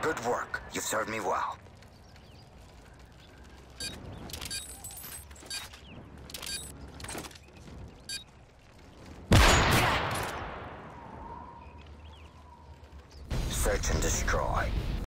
Good work. You've served me well. Search and destroy.